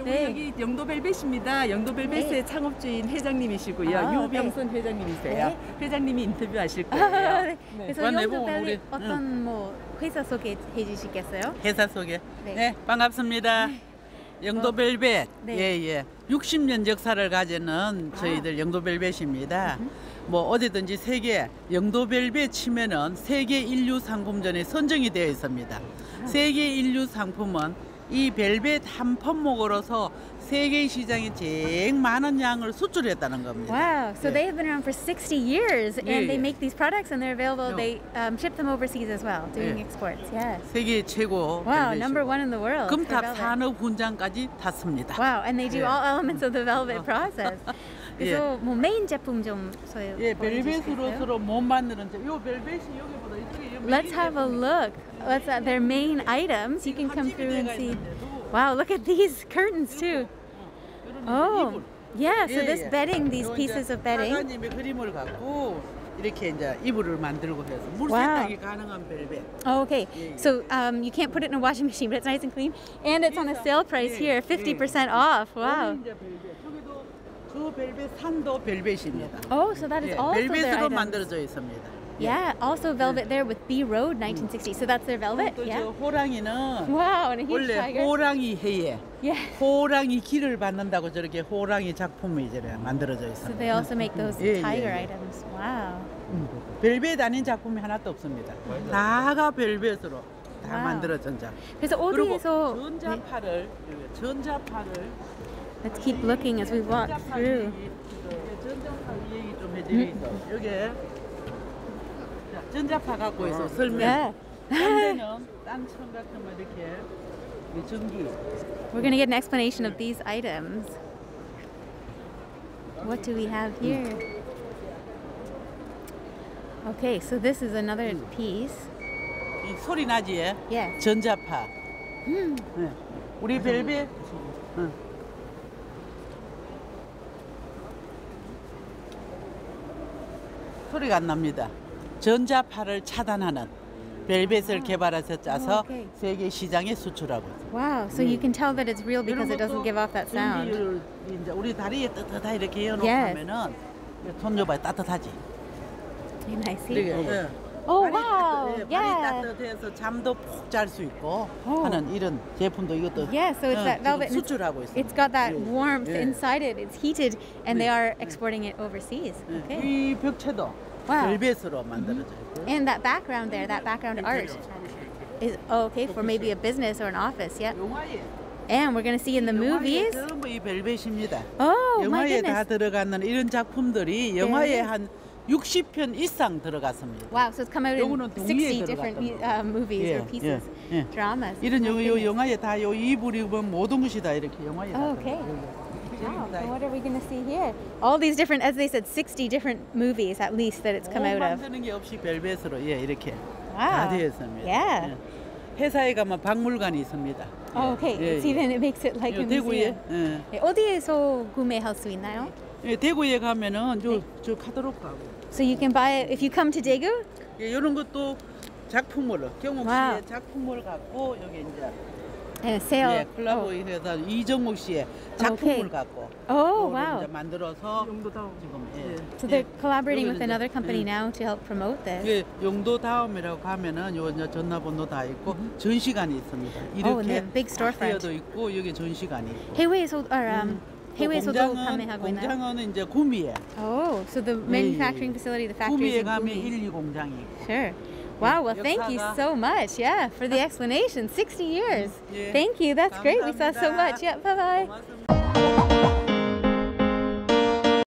네. 여기 영도벨벳입니다. 영도벨벳의 네. 창업주인 회장님이시고요. 아, 유병선 회장님이세요. 네. 회장님이 인터뷰하실 거예요. 네. 네. 그래서 완전 영도벨벳 우리, 어떤 뭐 회사 소개해 주시겠어요? 회사 소개. 네. 네, 반갑습니다. 영도벨벳. 네. 예, 예. 60년 역사를 가지는 저희들 영도벨벳입니다. 뭐 어디든지 세계 영도벨벳 치면은 세계 인류 상품전에 선정이 되어 있습니다. 세계 인류 상품은 이 벨벳 한 품목으로서 세계 시장에 제일 많은 양을 수출했다는 겁니다. Wow, so 네. they have been around for 60 years and 예, they 예. make these products and they're available. 네. They ship them overseas as well, doing 예. exports. Yes. 세계 최고 Wow, 벨벳이고. number one in the world. for 금탑 velvet. 산업 훈장까지 탔습니다. Wow, and they do 예. all elements of the velvet process. 그래서 뭐 메인 제품 좀 소개. 예, 벨벳으로서 못 만드는 요 벨벳이 여기보다 이쪽에 Let's have a look. Let's their main items. You can come through and see. Wow, look at these curtains too. Oh, yeah. So this bedding, these pieces of bedding. 사장님이 그림을 갖고 이렇게 이제 이불을 만들고 해서 물 Wow. 세탁이 가능한 벨벳. Oh, okay. Yeah, yeah. So you can't put it in a washing machine, but it's nice and clean, and it's on a sale price here, 50% off. Wow. 이제 벨벳. 저기도 저 벨벳 산도 벨벳입니다. Oh, so that is 예, also their 벨벳으로 items. 만들어져 있습니다. Yeah, also velvet there with B Road 1960. So that's their velvet. 또 Yeah. 저 호랑이는 Wow, and a huge 원래 tiger. 호랑이 해에 Yeah. 호랑이 기를 받는다고 저렇게 호랑이 작품이 이제 만들어져 So 있습니다. they also make those 예, 예, tiger 예. items. Wow. 벨벳 아닌 작품이 하나도 없습니다. 다가 벨벳으로 다 와우. 만들어진 작품. 그래서 그리고 어디에서 전자파를 Let's keep looking as we walk through. 전자파 얘기 좀 해드리겠어. 여기 자, 전자파 갖고 있어 설명. Yeah. 딴 데는 딴 천 같으면 이렇게 이 전기. We're going to get an explanation of these items. What do we have here? Okay, so this is another piece. 이 소리 나지? Yeah. 전자파. 네. 우리 벨벳. 응. 소리가 안 납니다. 전자파를 차단하는 벨벳을 개발해서 짜서 오케이. 세계 시장에 수출하고 있어요. Wow, so you can tell that it's real because it doesn't give off that sound. 전기를 이제 우리 다리에 따뜻하 이렇게 Yes. 해놓으면은 손 줘봐요 따뜻하지. Can I see? 이렇게, 예. Oh, 발이 wow. 발이 Yeah. 따뜻해서 잠도 푹 잘 수 있고 오. 하는 이런 제품도 이것도 Yeah, so it's that 지금 velvet. and 수출하고 있어요. It's got that 예. warmth 예. inside it. It's heated, and they 네. are exporting it overseas. 예. Okay. 이 벽체도 Wow. 벨벳으로 만들어져 있고. And that background there, that background art, is okay for maybe a business or an office. Yep. 영화에 And we're gonna see in the movies. 전부 이 벨벳입니다. Oh my 영화에 다 goodness! 들어가는 이런 작품들이 영화에 한 60편 이상 들어갔습니다. Wow, so it's come out in 요거는 동의에 60 different 들어갔던 movies 예, or pieces, 예, 예. dramas. 이런 My 요 goodness. 영화에 다 요 이불이 모든 것이 다 이렇게 영화에 다 Oh, okay. 들어가요. Wow, so what are we gonna see here? All these different, as they said, 60 different movies at least that it's come out of. 만드는 게 없이 벨벳으로 예 이렇게 Wow. 다 되어 있습니다. Yeah. 예. 회사에 가면 박물관이 있습니다. Oh, okay. 예, See, 예. then it makes it like 요 a 대구에 museum. 예. 네, 어디에서 구매할 수 있나요? 예, 대구에 가면은 저 카타로그하고 So you can buy it if you come to Daegu. 예, 이런 것도 작품으로 경옥 와우. 씨의 작품을 갖고 여기 이제 And a sale. 예, 콜라보에서 이정옥 씨의 작품을 오케이. 갖고 Oh, 요거를 wow. 이제 만들어서 영도다운. 지금 예. So they're 예. collaborating with 여기는 another 이제, company 예. now to help promote this. 예, 용도 다음이라고 가면은 요 이제 전화번호 다 있고 전시관이 있습니다. Oh, 이렇게 and the big storefront. 도 있고 여기 전시관이 있고. 해외에서 또 해외에서도 판매하고 있나요? 공장은 이제 구미에 Oh, so the manufacturing facility, the factory is 구미에 in 가면 Gumi. 1, 2공장이 있고. Sure. Wow, well, thank you 역사가- so much, yeah, for the explanation. 60 years. 예. Thank you, that's great. We saw so 감사합니다. much. Yeah, bye-bye. 고맙습니다.